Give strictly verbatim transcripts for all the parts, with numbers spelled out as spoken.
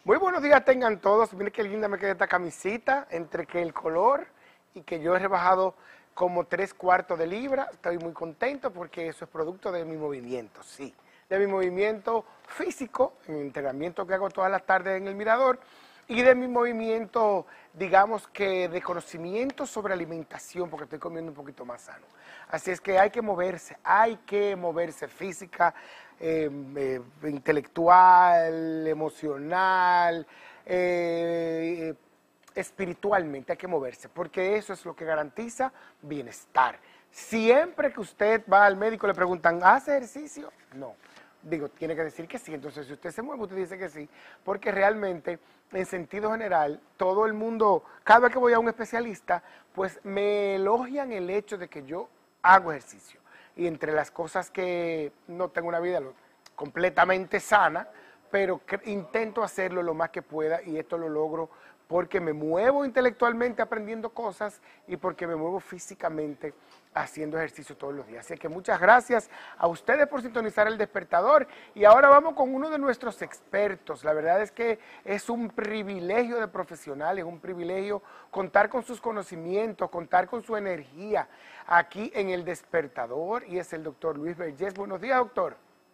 Muy buenos días tengan todos. Miren qué linda me queda esta camisita, entre que el color y que yo he rebajado como tres cuartos de libra. Estoy muy contento porque eso es producto de mi movimiento, sí. De mi movimiento físico, en el entrenamiento que hago todas las tardes en el Mirador, y de mi movimiento, digamos que de conocimiento sobre alimentación, porque estoy comiendo un poquito más sano. Así es que hay que moverse, hay que moverse física, eh, eh, intelectual, emocional, eh, espiritualmente, hay que moverse, porque eso es lo que garantiza bienestar. Siempre que usted va al médico le preguntan, ¿hace ejercicio? No. Digo, tiene que decir que sí. Entonces, si usted se mueve, usted dice que sí, porque realmente, en sentido general, todo el mundo, cada vez que voy a un especialista, pues me elogian el hecho de que yo hago ejercicio. Y entre las cosas que no tengo una vida completamente sana, pero que intento hacerlo lo más que pueda, y esto lo logro porque me muevo intelectualmente aprendiendo cosas y porque me muevo físicamente haciendo ejercicio todos los días. Así que muchas gracias a ustedes por sintonizar El Despertador, y ahora vamos con uno de nuestros expertos. La verdad es que es un privilegio de profesional, es un privilegio contar con sus conocimientos, contar con su energía aquí en El Despertador, y es el doctor Luis Vergés. Buenos días, doctor.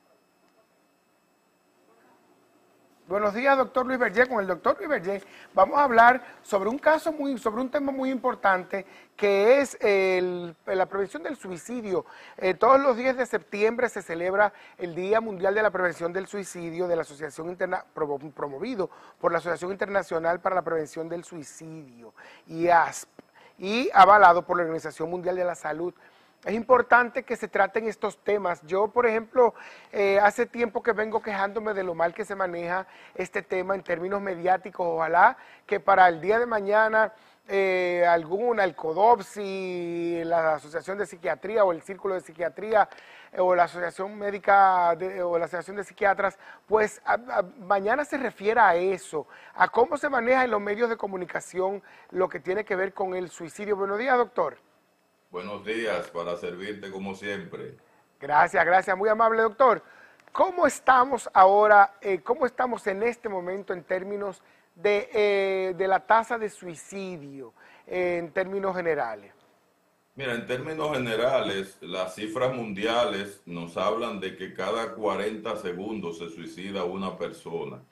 Buenos días, doctor Luis Vergés. Con el doctor Luis Vergés vamos a hablar sobre un caso muy, sobre un tema muy importante, que es el, la prevención del suicidio. Eh, todos los días de septiembre se celebra el Día Mundial de la Prevención del Suicidio de la Asociación Interna, promovido por la Asociación Internacional para la Prevención del Suicidio, I A S P, y avalado por la Organización Mundial de la Salud. Es importante que se traten estos temas. Yo, por ejemplo, eh, hace tiempo que vengo quejándome de lo mal que se maneja este tema en términos mediáticos. Ojalá que para el día de mañana eh, alguna, el CODOPSI, la Asociación de Psiquiatría o el Círculo de Psiquiatría eh, o la Asociación Médica de, o la Asociación de Psiquiatras, pues a, a, mañana se refiera a eso, a cómo se maneja en los medios de comunicación lo que tiene que ver con el suicidio. Buenos días, doctor. Buenos días, para servirte como siempre. Gracias, gracias, muy amable, doctor. ¿Cómo estamos ahora, eh, cómo estamos en este momento en términos de, eh, de la tasa de suicidio, eh, en términos generales? Mira, en términos generales, las cifras mundiales nos hablan de que cada cuarenta segundos se suicida una persona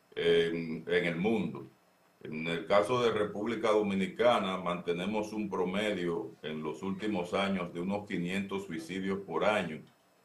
en, en el mundo. En el caso de República Dominicana, mantenemos un promedio en los últimos años de unos quinientos suicidios por año,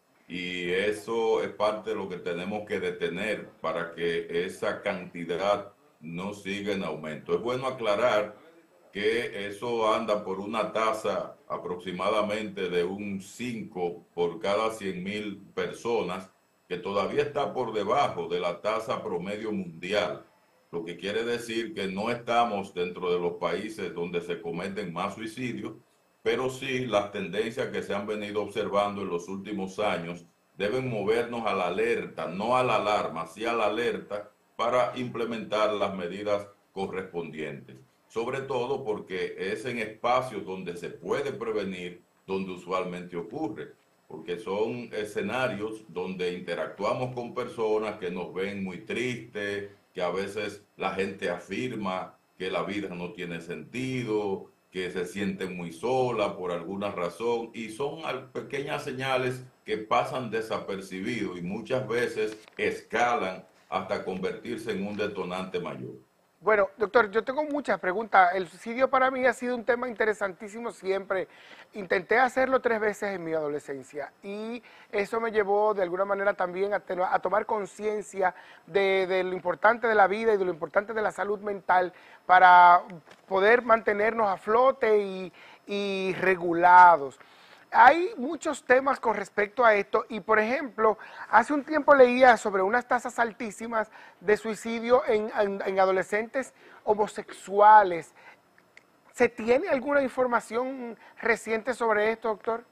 y eso es parte de lo que tenemos que detener para que esa cantidad no siga en aumento. Es bueno aclarar que eso anda por una tasa aproximadamente de un cinco por cada cien mil personas, que todavía está por debajo de la tasa promedio mundial, lo que quiere decir que no estamos dentro de los países donde se cometen más suicidios, pero sí las tendencias que se han venido observando en los últimos años deben movernos a la alerta, no a la alarma, sí a la alerta, para implementar las medidas correspondientes. Sobre todo porque es en espacios donde se puede prevenir, donde usualmente ocurre, porque son escenarios donde interactuamos con personas que nos ven muy tristes, que a veces la gente afirma que la vida no tiene sentido, que se sienten muy sola por alguna razón, y son pequeñas señales que pasan desapercibidos y muchas veces escalan hasta convertirse en un detonante mayor. Bueno, doctor, yo tengo muchas preguntas. El suicidio para mí ha sido un tema interesantísimo siempre. Intenté hacerlo tres veces en mi adolescencia, y eso me llevó de alguna manera también a, a tomar conciencia de, de lo importante de la vida y de lo importante de la salud mental para poder mantenernos a flote y, y regulados. Hay muchos temas con respecto a esto, y por ejemplo, hace un tiempo leía sobre unas tasas altísimas de suicidio en, en, en adolescentes homosexuales. ¿Se tiene alguna información reciente sobre esto, doctor?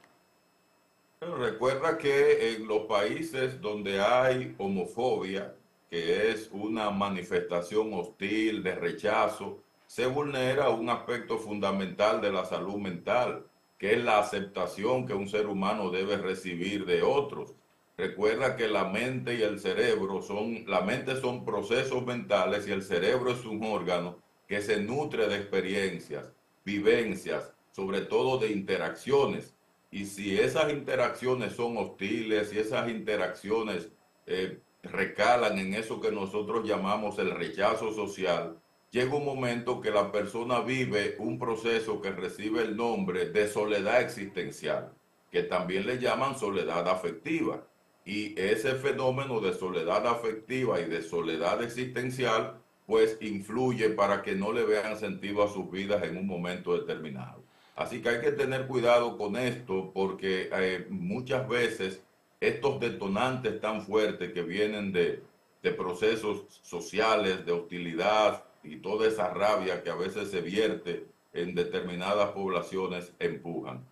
Pero recuerda que en los países donde hay homofobia, que es una manifestación hostil de rechazo, se vulnera un aspecto fundamental de la salud mental, que es la aceptación que un ser humano debe recibir de otros. Recuerda que la mente y el cerebro son, la mente son procesos mentales y el cerebro es un órgano que se nutre de experiencias, vivencias, sobre todo de interacciones. Y si esas interacciones son hostiles, y esas interacciones eh, recalan en eso que nosotros llamamos el rechazo social, llega un momento que la persona vive un proceso que recibe el nombre de soledad existencial, que también le llaman soledad afectiva. Y ese fenómeno de soledad afectiva y de soledad existencial, pues influye para que no le vean sentido a sus vidas en un momento determinado. Así que hay que tener cuidado con esto porque eh, muchas veces estos detonantes tan fuertes que vienen de, de procesos sociales, de hostilidad y toda esa rabia que a veces se vierte en determinadas poblaciones empujan.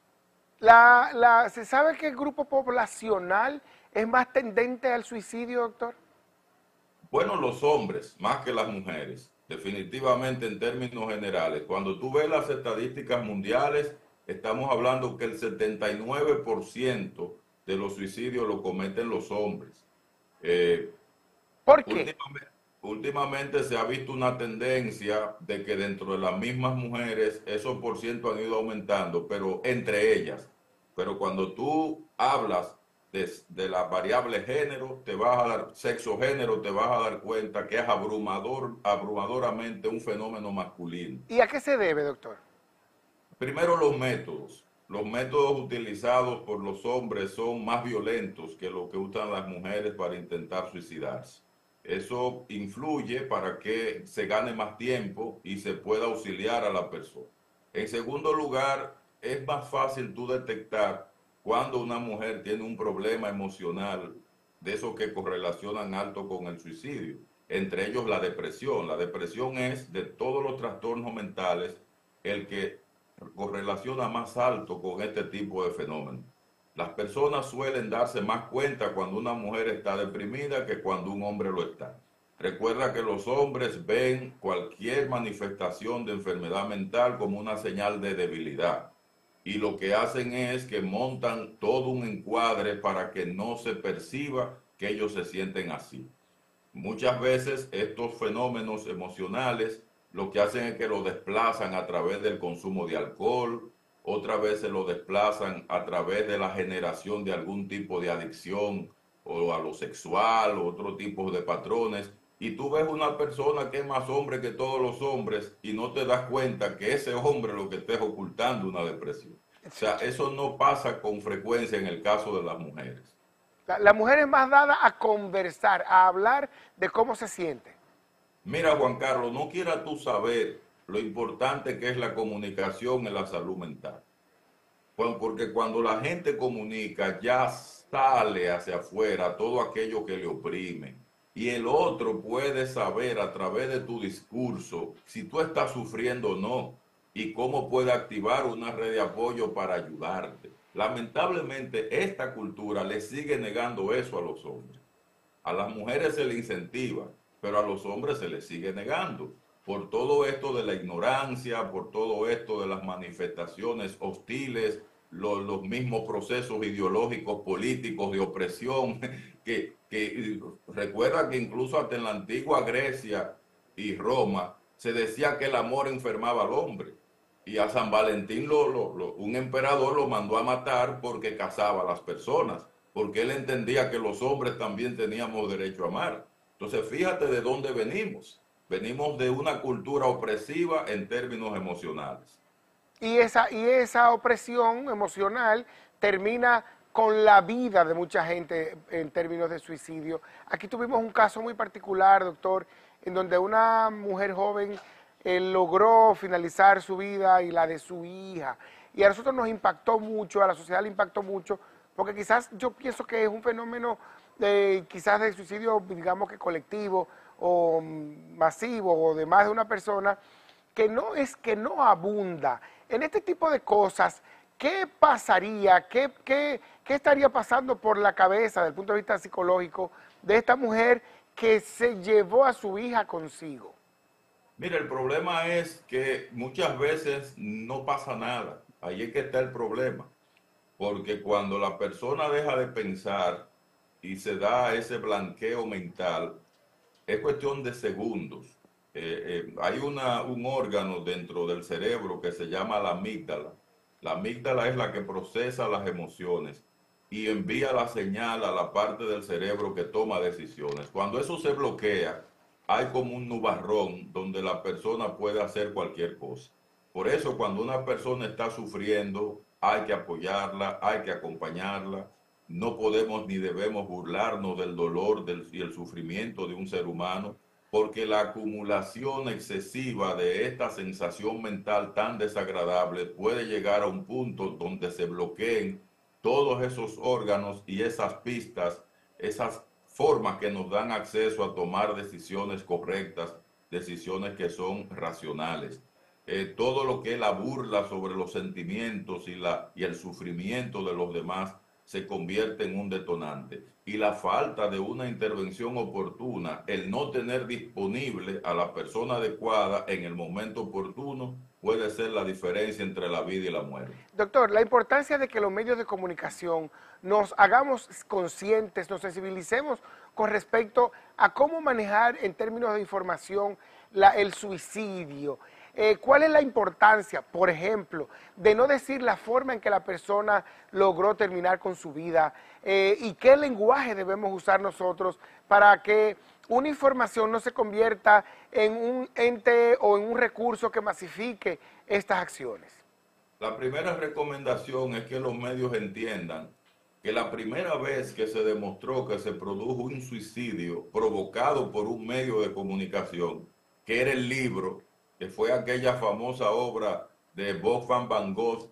La, la, ¿Se sabe que el grupo poblacional es más tendente al suicidio, doctor? Bueno, los hombres, más que las mujeres, definitivamente en términos generales. Cuando tú ves las estadísticas mundiales, estamos hablando que el setenta y nueve por ciento de los suicidios lo cometen los hombres. Eh, ¿Por qué? últimamente, últimamente se ha visto una tendencia de que dentro de las mismas mujeres esos por ciento han ido aumentando, pero entre ellas. Pero cuando tú hablas de, de la variable género, te vas a dar, sexo género, te vas a dar cuenta que es abrumador, abrumadoramente un fenómeno masculino. ¿Y a qué se debe, doctor? Primero los métodos. Los métodos utilizados por los hombres son más violentos que lo que usan las mujeres para intentar suicidarse. Eso influye para que se gane más tiempo y se pueda auxiliar a la persona. En segundo lugar, es más fácil tú detectar cuando una mujer tiene un problema emocional de esos que correlacionan alto con el suicidio, entre ellos la depresión. La depresión es de todos los trastornos mentales el que correlaciona más alto con este tipo de fenómenos. Las personas suelen darse más cuenta cuando una mujer está deprimida que cuando un hombre lo está. Recuerda que los hombres ven cualquier manifestación de enfermedad mental como una señal de debilidad. Y lo que hacen es que montan todo un encuadre para que no se perciba que ellos se sienten así. Muchas veces estos fenómenos emocionales lo que hacen es que lo desplazan a través del consumo de alcohol, otras veces lo desplazan a través de la generación de algún tipo de adicción o a lo sexual o otro tipo de patrones. Y tú ves una persona que es más hombre que todos los hombres y no te das cuenta que ese hombre lo que está es ocultando una depresión. O sea, eso no pasa con frecuencia en el caso de las mujeres. La, la mujer es más dada a conversar, a hablar de cómo se siente. Mira, Juan Carlos, no quieras tú saber lo importante que es la comunicación en la salud mental. Bueno, porque cuando la gente comunica, ya sale hacia afuera todo aquello que le oprime. Y el otro puede saber a través de tu discurso si tú estás sufriendo o no y cómo puede activar una red de apoyo para ayudarte. Lamentablemente, esta cultura le sigue negando eso a los hombres. A las mujeres se le incentiva, pero a los hombres se les sigue negando. Por todo esto de la ignorancia, por todo esto de las manifestaciones hostiles, los, los mismos procesos ideológicos, políticos de opresión, que, que recuerda que incluso hasta en la antigua Grecia y Roma se decía que el amor enfermaba al hombre. Y a San Valentín lo, lo, lo, un emperador lo mandó a matar porque casaba a las personas, porque él entendía que los hombres también teníamos derecho a amar. Entonces fíjate de dónde venimos. Venimos de una cultura opresiva en términos emocionales. Y esa, y esa opresión emocional termina con la vida de mucha gente en términos de suicidio. Aquí tuvimos un caso muy particular, doctor, en donde una mujer joven eh, logró finalizar su vida y la de su hija. Y a nosotros nos impactó mucho, a la sociedad le impactó mucho, porque quizás yo pienso que es un fenómeno de, quizás de suicidio, digamos que colectivo o masivo o de más de una persona, que no es que no abunda. En este tipo de cosas, ¿qué pasaría, qué, qué, qué estaría pasando por la cabeza desde el punto de vista psicológico de esta mujer que se llevó a su hija consigo? Mira, el problema es que muchas veces no pasa nada. Ahí es que está el problema. Porque cuando la persona deja de pensar y se da ese blanqueo mental, es cuestión de segundos. Eh, eh, hay una, un órgano dentro del cerebro que se llama la amígdala. La amígdala es la que procesa las emociones y envía la señal a la parte del cerebro que toma decisiones. Cuando eso se bloquea, hay como un nubarrón donde la persona puede hacer cualquier cosa. Por eso, cuando una persona está sufriendo, hay que apoyarla, hay que acompañarla. No podemos ni debemos burlarnos del dolor del, y el sufrimiento de un ser humano, porque la acumulación excesiva de esta sensación mental tan desagradable puede llegar a un punto donde se bloqueen todos esos órganos y esas pistas, esas formas que nos dan acceso a tomar decisiones correctas, decisiones que son racionales. Eh, todo lo que es la burla sobre los sentimientos y, la, y el sufrimiento de los demás se convierte en un detonante. Y la falta de una intervención oportuna, el no tener disponible a la persona adecuada en el momento oportuno, puede ser la diferencia entre la vida y la muerte. Doctor, la importancia de que los medios de comunicación nos hagamos conscientes, nos sensibilicemos con respecto a cómo manejar en términos de información la, el suicidio. Eh, ¿Cuál es la importancia, por ejemplo, de no decir la forma en que la persona logró terminar con su vida eh, y qué lenguaje debemos usar nosotros para que una información no se convierta en un ente o en un recurso que masifique estas acciones? La primera recomendación es que los medios entiendan que la primera vez que se demostró que se produjo un suicidio provocado por un medio de comunicación, que era el libro, que fue aquella famosa obra de Wolfgang van Gogh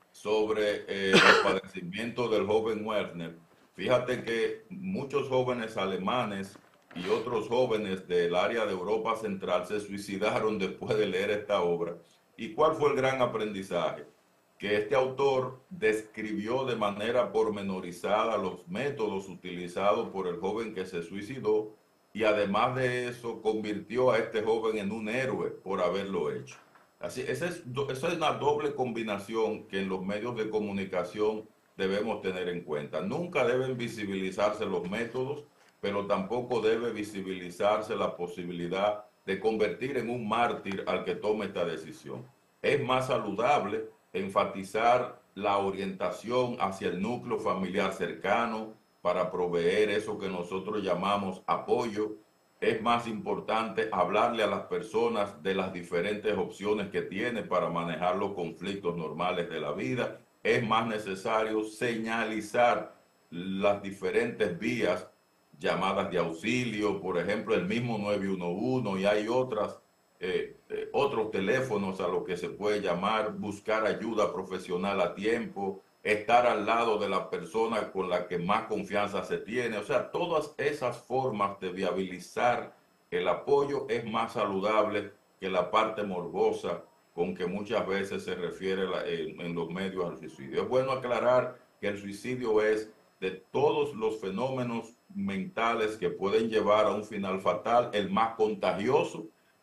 sobre eh, los padecimientos del joven Werner. Fíjate que muchos jóvenes alemanes y otros jóvenes del área de Europa Central se suicidaron después de leer esta obra. ¿Y cuál fue el gran aprendizaje? Que este autor describió de manera pormenorizada los métodos utilizados por el joven que se suicidó, y además de eso convirtió a este joven en un héroe por haberlo hecho. Así, esa es, esa es una doble combinación que en los medios de comunicación debemos tener en cuenta. Nunca deben visibilizarse los métodos, pero tampoco debe visibilizarse la posibilidad de convertir en un mártir al que tome esta decisión. Es más saludable enfatizar la orientación hacia el núcleo familiar cercano, para proveer eso que nosotros llamamos apoyo. Es más importante hablarle a las personas de las diferentes opciones que tiene para manejar los conflictos normales de la vida. Es más necesario señalizar las diferentes vías, llamadas de auxilio, por ejemplo, el mismo nueve uno uno, y hay otras, eh, eh, otros teléfonos a los que se puede llamar, buscar ayuda profesional a tiempo, estar al lado de la persona con la que más confianza se tiene. O sea, todas esas formas de viabilizar el apoyo es más saludable que la parte morbosa con que muchas veces se refiere la, en, en los medios al suicidio. Es bueno aclarar que el suicidio es de todos los fenómenos mentales que pueden llevar a un final fatal, el más contagioso,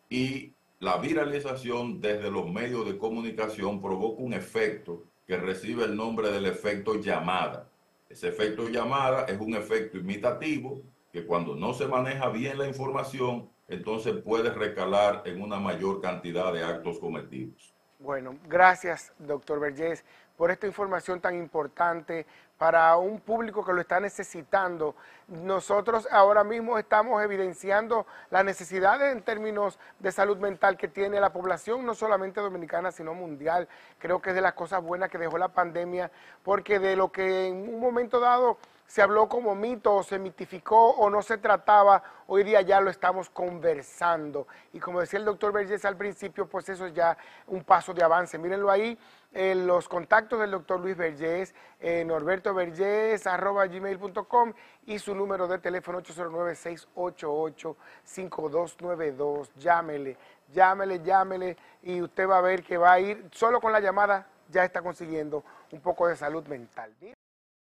y la viralización desde los medios de comunicación provoca un efecto que recibe el nombre del efecto llamada. Ese efecto llamada es un efecto imitativo que cuando no se maneja bien la información, entonces puede recalar en una mayor cantidad de actos cometidos. Bueno, gracias, doctor Vergés, por esta información tan importante para un público que lo está necesitando. Nosotros ahora mismo estamos evidenciando las necesidades en términos de salud mental que tiene la población, no solamente dominicana, sino mundial. Creo que es de las cosas buenas que dejó la pandemia, porque de lo que en un momento dado se habló como mito o se mitificó o no se trataba, hoy día ya lo estamos conversando. Y como decía el doctor Vergés al principio, pues eso es ya un paso de avance. Mírenlo ahí, eh, los contactos del doctor Luis Vergés, eh, norberto vergés arroba gmail punto com, y su número de teléfono ocho cero nueve, seis ocho ocho, cinco dos nueve dos. Llámele, llámele, llámele, y usted va a ver que va a ir, solo con la llamada ya está consiguiendo un poco de salud mental. Mira.